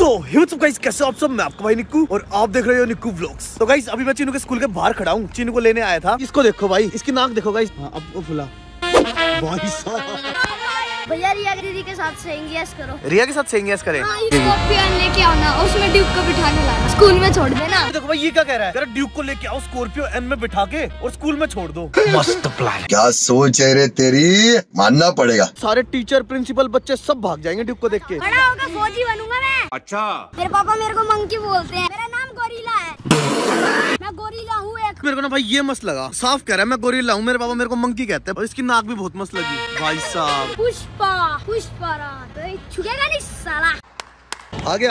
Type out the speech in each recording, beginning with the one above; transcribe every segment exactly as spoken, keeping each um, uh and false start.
तो WhatsApp guys, कैसे आप सब? मैं आपका भाई निक्कू और आप देख रहे हो निक्कू व्लॉग्स। तो गाइस अभी मैं चीनू के स्कूल के बाहर खड़ा हूँ, चीनू को लेने आया था। इसको देखो भाई, इसकी नाक देखो गाइस। हाँ, अब वो फुला भाई साहब। भैया रिया दीदी के साथ सेइंग यस करो। रिया के साथ सेइंग यस करें। हाँ, स्कॉर्पियन लेके आना, उसमें ड्यूक को बिठा के लाना, स्कूल में छोड़ देना। देखो भाई ये क्या कह रहा है, कह रहा ड्यूक को लेके आओ, स्कॉर्पियो एन में बिठा के और स्कूल में छोड़ दो। मस्त प्लान। क्या सोच है रे तेरी, मानना पड़ेगा। सारे टीचर प्रिंसिपल बच्चे सब भाग जाएंगे ड्यूक को देख के। बड़ा होकर फौजी बनूंगा मैं। अच्छा। मेरे पापा मेरे को मंकी बोलते हैं, मेरा नाम गोरिल्ला है। मैं गोरिल्ला हूँ एक। मेरे को ना भाई ये मस्त लगा, साफ कह रहा है मैं गोरिल्ला हूँ, मेरे पापा मेरे को मंकी कहते हैं। और इसकी नाक भी बहुत मस्त लगी भाई साहब। पुष्पा पुष्पा रात छुएगा नहीं साला। आ गया।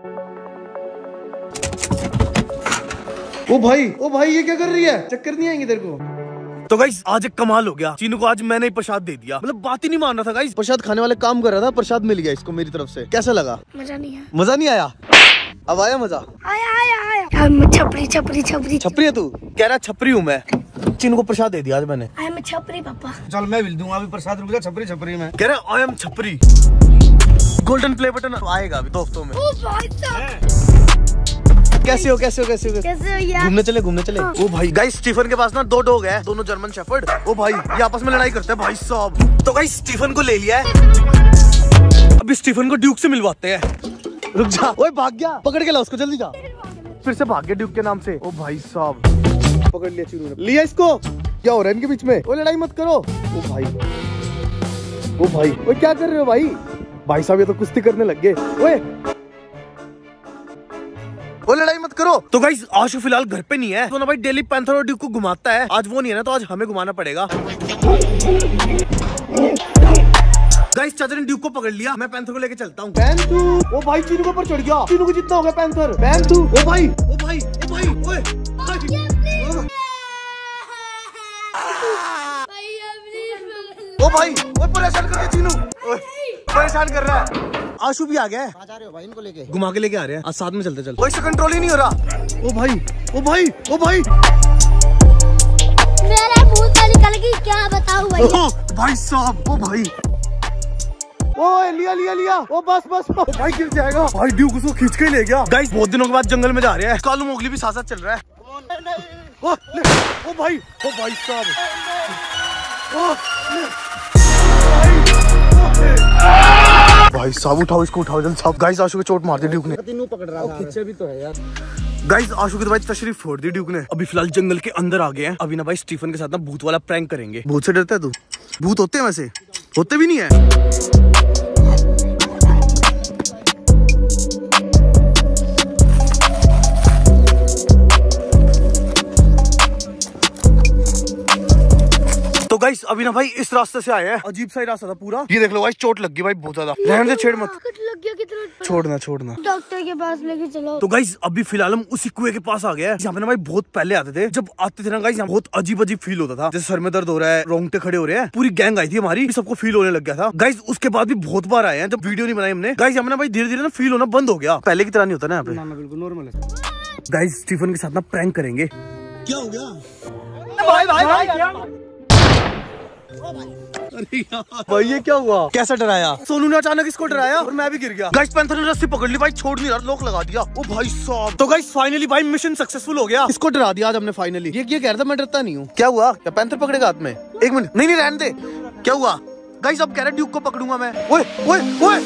ओ भाई ओ भाई ये क्या कर रही है, चक्कर नहीं आएंगे तेरे को? तो गाइस आज एक कमाल हो गया, चीनू को आज मैंने ही प्रसाद दे दिया। मतलब बात ही नहीं मान रहा था गाइस, प्रसाद खाने वाले काम कर रहा था, प्रसाद मिल गया इसको मेरी तरफ से। कैसा लगा? मजा नहीं आया। मजा नहीं आया? अब आया मजा? आया आया आया। मैं छपरी छपरी छपरी छपरी है तू? कह रहा छपरी हूँ मैं। चीनू को प्रसाद दे दिया आज मैंने। आई एम छपरी पापा। चल मैं भी दूंगा अभी प्रसाद, रुक जा। छपरी छपरी में कह रहा आई एम छपरी। गोल्डन प्ले बटन आएगा अभी दोस्तों में। ओ भाई साहब, कैसे हो कैसे हो कैसे हो कैसे हो यार? घूमने चले घूमने चले। ओ भाई गाइस स्टीफन के पास ना दो डॉग है, दोनों जर्मन शेफर्ड। ओ भाई ये आपस में लड़ाई करते हैं भाई साहब। तो गाइस स्टीफन को ले लिया है, अभी स्टीफन को ड्यूक से मिलवाते हैं। रुक जा, ओए भाग गया, पकड़ के ला उसको, जल्दी जा। फिर से भाग गया ड्यूक के नाम से। ओ भाई साहब पकड़ लिया चीनू ने, लिया इसको। क्या हो रहा है इनके बीच में? ओ लड़ाई मत करो। ओ भाई ओ भाई ओ क्या कर रहे हो भाई? भाई साहब ये तो कुश्ती करने लग गए। ओए वो लड़ाई मत करो। तो गाइस आशु फिलहाल घर पे नहीं है, तो ना भाई डेली पैंथर और ड्यूक को घुमाता है। आज वो नहीं है ना, तो आज हमें घुमाना पड़ेगा। गाइस चाचा ने ड्यूक को पकड़ लिया, मैं पैंथर को लेके चलता हूँ। पैंथू ओ भाई चीनू के ऊपर चढ़ गया, चीनू को जितना हो गया पैंथर। पैंथू ओ भाई ओ भाई ओ भाई ओए ओ भाई ओ परेशान कर रहा है चीनू, परेशान कर रहा है। आशु भी आ गया है। आ जा रहे हो भाई इनको लेके? घुमा के लेके आ रहे हैं, आज साथ में चलते चलते। कोई कंट्रोल ही नहीं हो रहा। ओ भाई ओ भाई ओ भाई मेरा मुंह से निकल गई, क्या बताऊं भाई? ओ भाई साहब ओ भाई ओ लिया लिया लिया। ओ बस बस ओ भाई गिर जाएगा। भाई ड्यूक उसको खींच के ले गया। गाइस बहुत दिनों के बाद जंगल में जा रहे हैं, कालू मोगली भी साथ साथ चल रहा है। ओ, ओ भाई ओ भाई साहब ओ भाई साहब उठाओ इसको, उठाओ जल्दी साहब। गाइस आशु को चोट मार दी ड्यूक ने। तीनों पकड़ रहा है, खींचे भी तो है यार। गाइस आशु की तो भाई तशरीफ फोड़ दी ड्यूक ने। अभी फिलहाल जंगल के अंदर आ गए हैं। अभी ना भाई स्टीफन के साथ ना भूत वाला प्रैंक करेंगे। भूत से डरता है तू? भूत होते हैं वैसे? होते भी नहीं है। तो गाइस अभी ना भाई इस रास्ते से आए हैं, अजीब सा ही रास्ता था पूरा। ये देख लो गाइस चोट लग गई भाई बहुत ज्यादा। रहने से छेड़ मत। लग गया कितना? छोड़ना छोड़ना। डॉक्टर के पास लेके चलो। तो गाइस अभी फिलहाल हम उसी कुएं के पास आ गए हैं, जहाँ पे ना भाई बहुत पहले आते थे। जब आते थे ना गाइस यहाँ बहुत अजीब अजीब फील होता था, जैसे सर में दर्द हो रहा है, रोंगटे खड़े हो रहे हैं। पूरी गैंग आई थी हमारी, सबको फील होने लग गया था गाइस। उसके बाद भी बहुत बार आए हैं, जब वीडियो नहीं बनाई हमने गाइस, हमने भाई धीरे धीरे ना फील होना बंद हो गया। पहले की तरह नहीं होता ना यहाँ पे। बिल्कुल नॉर्मल है। गाइस स्टीफन के साथ ना प्रैंक करेंगे। क्या हो गया भाई भाई भाई अरे भाई ये क्या हुआ? कैसा डराया? सोनू ने अचानक इसको डराया और मैं भी गिर गया। गाइस पैंथर ने रस्सी पकड़ ली भाई, छोड़ नहीं रहा, लॉक लगा दिया। ओ भाई साहब। तो गाइस फाइनली भाई मिशन सक्सेसफुल हो गया, इसको डरा दिया आज हमने फाइनली। ये ये कह रहा था मैं डरता नहीं हूँ। क्या हुआ? क्या पैंथर पकड़ेगा हाथ में? एक मिनट, नहीं नहीं रहने दे। क्या हुआ? गाइस अब कह रहा है ड्यूक को पकड़ूंगा मैं। ओए ओए ओए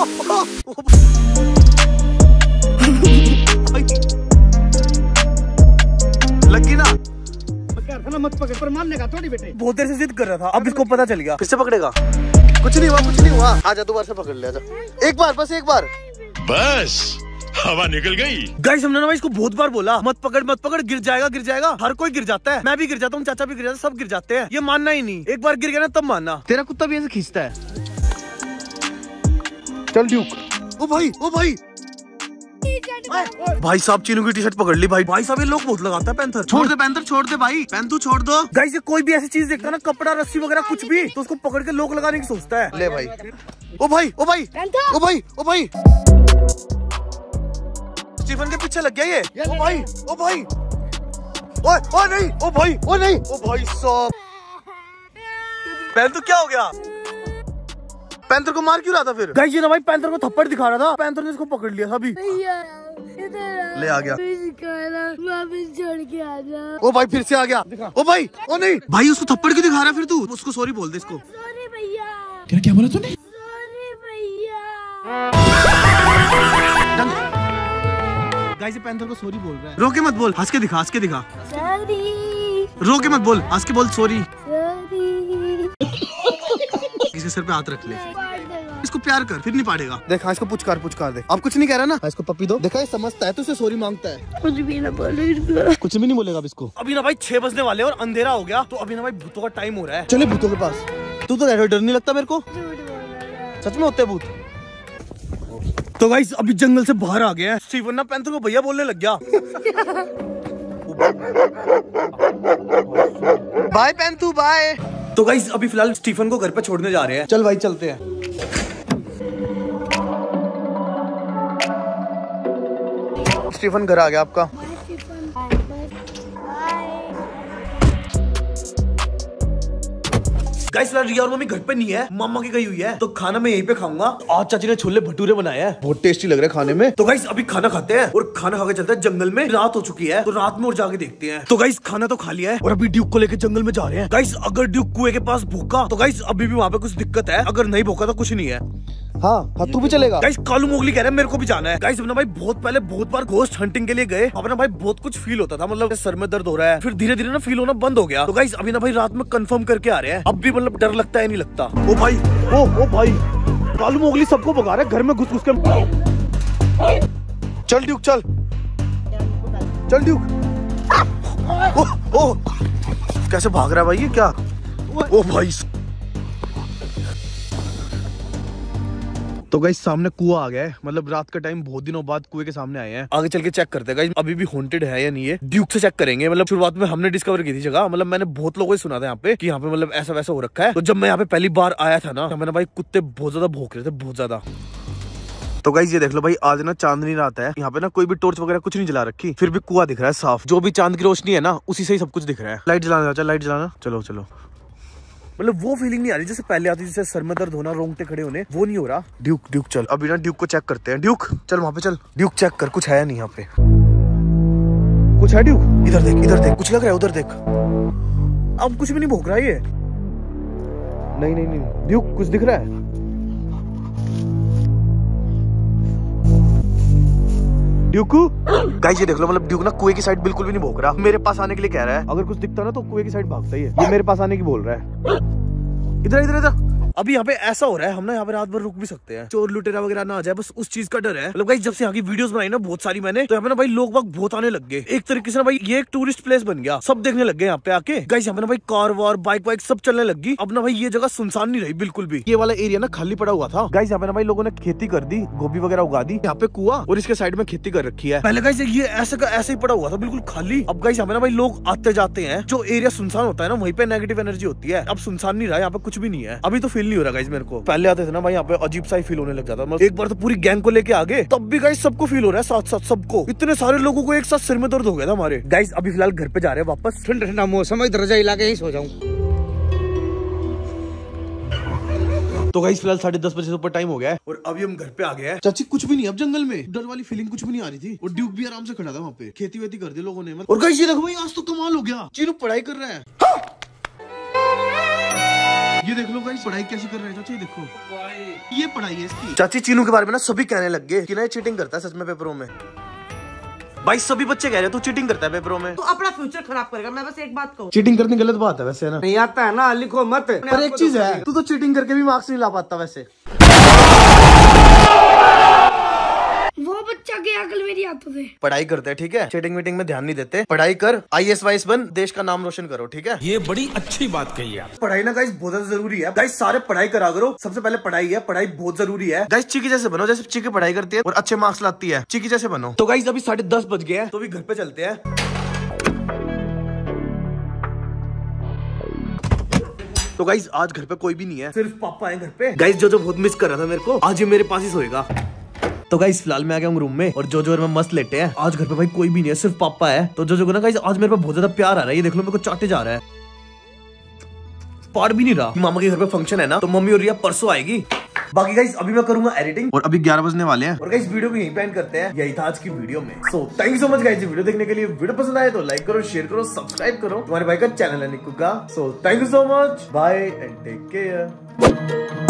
लगी ना? मत पकड़, पर मारने का थोड़ी बेटे। बहुत देर से जिद कर रहा था, अब इसको पता चल गया। फिर से पकड़ेगा? कुछ नहीं हुआ कुछ नहीं हुआ। आजा दोबारा से पकड़ लिया। एक बार बस एक बार बस, हवा निकल गई। गाइस हमने ना भाई इसको बहुत बार बोला मत पकड़ मत पकड़, गिर जाएगा गिर जाएगा। हर कोई गिर जाता है, मैं भी गिर जाता हूँ, चाचा भी गिर जाता है, सब गिर जाते हैं। ये मानना ही नहीं, एक बार गिर गया ना तब मानना। तेरा कुत्ता भी ऐसे खींचता है। चल ड्यूक। ओ भाई ओ भाई भाई साहब चीनू की टी शर्ट पकड़ ली भाई। भाई साहब ये लोग बहुत लगाता है पैंथर। छोड़ दे पैंथर छोड़ दे भाई, पैंथू छोड़ दो। गाइस ये कोई भी ऐसी चीज देखता है ना, कपड़ा रस्सी वगैरह कुछ भी, तो उसको पकड़ के लोक लगाने की सोचता है। ले भाई ओ भाई ओ भाई ओ भाई ओ भाई स्टीफन के पीछे लग गया ये। ओ भाई ओ भाई ओए ओ नहीं ओ भाई ओ नहीं ओ भाई साहब पैंथू क्या हो गया? पैंथर को मार क्यों रहा था फिर? गाइस ये ना भाई पैंथर को थप्पड़ दिखा रहा था, पैंथर ने इसको पकड़ लिया था अभी। ले आ गया, वापस छोड़ के आ जा। ओ भाई फिर से आ गया। ओ भाई, ओ नहीं भाई, उसको थप्पड़ क्यों दिखा रहा है फिर तू? उसको सॉरी बोल दे इसको। सॉरी भैया। क्या क्या बोला तूने? सॉरी भैया। गाइस ये पैंथर को सॉरी बोल रहा है। रो के मत बोल, हंस के दिखा, हंस के दिखा। सॉरी। रो के मत बोल, हंस के बोल सॉरी। सॉरी। इसके सर पे हाथ रख ले, इसको प्यार कर, फिर नहीं पाड़ेगा। देखा इसको पुचकार पुचकार दे। अब कुछ नहीं कह रहा ना, इसको पप्पी दो। देखा ये समझता है तो उसे सॉरी मांगता है। कुछ भी ना बोले, कुछ भी नहीं बोलेगा अब इसको। अभी ना भाई छह बजने वाले और अंधेरा हो गया, तो अभी ना भाई भूतों का टाइम हो रहा है। चले भूतों के पास। तू तो डर नहीं लगता मेरे को? सच में होते हैं भूत? तो गाइस अभी जंगल से बाहर आ गया है। स्टीफन ना पैंथर को भैया बोलने लग गया। बाय पैंथू बाय। तो गाइस अभी फिलहाल स्टीफन को घर पे छोड़ने जा रहे हैं। चल भाई चलते हैं। स्टीफन घर आ गया आपका। गाइस फिलहाल रिया और मम्मी घर पे नहीं है, मामा की गई हुई है, तो खाना मैं यहीं पे खाऊंगा। आज चाची ने छोले भटूरे बनाए हैं, बहुत टेस्टी लग रहे हैं खाने में। तो गाइस अभी खाना खाते हैं और खाना खा के चलते हैं जंगल में। रात हो चुकी है तो रात में और जाके देखते हैं। तो गाइस खाना तो खा लिया है और अभी ड्यूक को लेके जंगल में जा रहे हैं। गाइस अगर ड्यूक कुएं के पास भूखा तो गाइस अभी भी वहाँ पे कुछ दिक्कत है, अगर नहीं भूखा तो कुछ नहीं है। हाँ हाँ तू भी चलेगा। गाइस कालू मोगली कह रहे हैं मेरे को भी जाना है। गाइस अपना भाई बहुत पहले बहुत बार घोस्ट हंटिंग के लिए गए, अपना भाई बहुत कुछ फील होता था, मतलब सर में दर्द हो रहा है, फिर धीरे धीरे ना फील होना बंद हो गया। तो गाइस अभी ना भाई रात में कंफर्म करके आ रहे हैं। अब भी मतलब डर लगता है नहीं लगता। ओ भाई, ओ ओ भाई, कालू मोगली सबको भगा रहा है घर में घुस घुस के। चल ड्यूक चल, चल ड्यूक। ओ ओ कैसे भाग रहा है भाई ये क्या? ओ भाई। तो गाइस सामने कुआं आ गया है, मतलब रात का टाइम बहुत दिनों बाद कुएं के सामने आए हैं। आगे चल के चेक करते हैं गाइस अभी भी हॉन्टेड है या नहीं है। ड्यूक से चेक करेंगे, मतलब शुरुआत में हमने डिस्कवर की थी जगह, मतलब मैंने बहुत लोगों से सुना था यहाँ पे कि यहाँ पे मतलब ऐसा वैसा हो रखा है। तो जब मैं यहाँ पे पहली बार आया था ना, मैंने भाई कुत्ते बहुत ज्यादा भौंक रहे थे, बहुत ज्यादा। तो गाइस ये देख लो भाई, आज ना चांदनी रात है, यहाँ पे ना कोई भी टॉर्च वगैरह कुछ नहीं जला रखी, फिर भी कुआं दिख रहा है साफ। जो भी चांद की रोशनी है ना उसी से ही सब कुछ दिख रहा है। लाइट जलाना, चल लाइट जलाना, चलो चलो। मतलब वो फीलिंग नहीं आ रही जैसे पहले आती, जैसे सर में दर्द होना, रोंगटे खड़े होने, वो नहीं हो रहा। ड्यूक ड्यूक चल, अभी ना ड्यूक को चेक करते हैं। ड्यूक चल वहां पे चल, ड्यूक चेक कर, कुछ है नहीं यहाँ पे। कुछ है ड्यूक? इधर देख, इधर देख, कुछ लग रहा है, उधर देख। अब कुछ भी नहीं भोग रहा है ये। नहीं नहीं नहीं ड्यूक, कुछ दिख रहा है? ड्यूक गाइस ये देख लो, मतलब ड्यूक ना कुएं की साइड बिल्कुल भी नहीं भोग रहा, मेरे पास आने के लिए कह रहा है। अगर कुछ दिखता ना तो कुएं की साइड भागता ही है। ये मेरे पास आने की बोल रहा है। इधर इधर इधर। अभी यहाँ पे ऐसा हो रहा है, हम ना यहाँ पे रात भर रुक भी सकते हैं, चोर लुटेरा वगैरह ना आ जाए, बस उस चीज का डर है। मतलब गाइस जब से यहाँ की वीडियोस बनाई ना बहुत सारी मैंने, तो यहाँ पे ना भाई लोग बाग बहुत आने लग गए। एक तरीके से ना भाई ये एक टूरिस्ट प्लेस बन गया, सब देखने लग गए यहाँ पे आके। गाइस यहाँ पे ना भाई कार वार बाइक वाइक सब चलने लग गई। अब ना भाई ये जगह सुनसान नहीं रही बिल्कुल भी। ये वाला एरिया ना खाली पड़ा हुआ था। गाइस यहाँ पे ना भाई लोगों ने खेती कर दी, गोभी वगैरह उगा दी, यहाँ पे कुआं और इसके साइड में खेती कर रखी है। पहले गाइस ये ऐसे का ऐसे ही पड़ा हुआ था बिल्कुल खाली। अब गाइस यहाँ पे ना भाई लोग आते जाते हैं, जो एरिया सुनसान होता है ना वहीं पे नेगेटिव एनर्जी होती है। अब सुनसान नहीं रहा, यहाँ पे कुछ भी नहीं है। अभी तो फील नहीं हो रहा गाइस मेरे को। पहले आते थे ना भाई यहाँ पे अजीब सा ही फील होने लग जाता। मतलब एक बार तो पूरी गैंग को लेके आ गए, तब भी गाइस सबको फील हो रहा है साथ साथ सबको। इतने सारे लोगों को एक साथ सिर में दर्द हो गया था हमारे। गाइस अभी फिलहाल घर पे जा रहे हैं वापस। ठंडा ठंडा मौसम है, इधर रजाई ला के यहीं सो जाऊं। तो गाइस फिलहाल साढ़े दस बजे से ऊपर टाइम हो गया है और अभी हम घर पे आ गए हैं। चाची कुछ भी नहीं, अब जंगल में डर वाली फीलिंग कुछ भी नहीं आ रही थी। और ड्यूक भी आराम से खड़ा था वहाँ पे, खेती वेती कर दी लोगों ने। और गाइस ये देखो भाई, आज तो कमाल हो गया, चीनू पढ़ाई कर रहा है। ये देख लो गाइस पढ़ाई कैसी कर रहे हैं चाची, देखो ये पढ़ाई है इसकी। चाची चीनू के बारे में ना सभी कहने लग गए कि ना ये चीटिंग करता है सच में पेपरों में। भाई सभी बच्चे कह रहे हैं तू चीटिंग करता है पेपरों में, तू अपना फ्यूचर खराब करेगा। मैं बस एक बात कहूँ, चीटिंग करनी गलत बात है वैसे ना। नहीं आता है ना, लिखो मत। पर एक चीज है, तू तो चीटिंग करके भी मार्क्स नहीं ला पाता वैसे। वो बच्चा की अकल मेरी हाथों से। पढ़ाई करते हैं ठीक है, चीटिंग मीटिंग में ध्यान नहीं देते। पढ़ाई कर, आई एस वाइस बन, देश का नाम रोशन करो ठीक है। ये बड़ी अच्छी बात कही आप। पढ़ाई ना गाइस बहुत ज्यादा जरूरी है। गाइस सारे पढ़ाई करा करो, सबसे पहले पढ़ाई है, पढ़ाई बहुत जरूरी है। गाइस चिकी जैसे बनो, जैसे चिकी पढ़ाई करती है और अच्छे मार्क्स लाती है, चिकी जैसे बनो। तो गाइस अभी साढ़े दस बज गए हैं, तो अभी घर पे चलते हैं। तो गाइस आज घर पे कोई भी नहीं है, सिर्फ पापा है घर पे। गाइस जो जो बहुत मिस कर रहा था मेरे को, आज ये मेरे पास ही सोएगा। तो गाइस फिलहाल मैं आ गया हूँ रूम में और जो जो और मैं मस्त लेटे हैं। आज घर पे भाई कोई भी नहीं है, सिर्फ पापा है। तो जो जो को ना गाइस आज मेरे पे बहुत ज्यादा प्यार आ रहा है। ये देख लो मेरे को चाटे जा रहा है, पार भी नहीं रहा। मामा के घर पे फंक्शन है ना, तो मम्मी और रिया परसों आएगी। बाकी गाइस अभी मैं करूंगा एडिटिंग और अभी ग्यारह बजने वाले हैं और गाइस वीडियो को यहीं पे एंड करते हैं। यही था आज की वीडियो में। So thank you so much guys video देखने के लिए। वीडियो पसंद आए तो लाइक करो, शेयर करो, सब्सक्राइब करो। तुम्हारे भाई का चैनल है निक्कू का। So thank you so much, bye and take care.